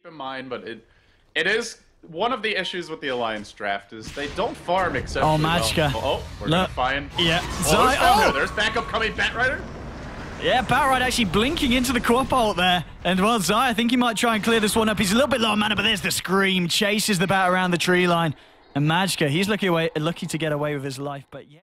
in mind, but it is one of the issues with the Alliance draft is they don't farm exceptionally Machka. well. Oh, we're gonna find. Yeah. There's backup coming, Batrider. Yeah, Batrider actually blinking into the co-op ult there. And well, Zai, I think he might try and clear this one up. He's a little bit low on mana, but there's the scream. Chases the bat around the tree line. And Machka, he's lucky to get away with his life, but yeah.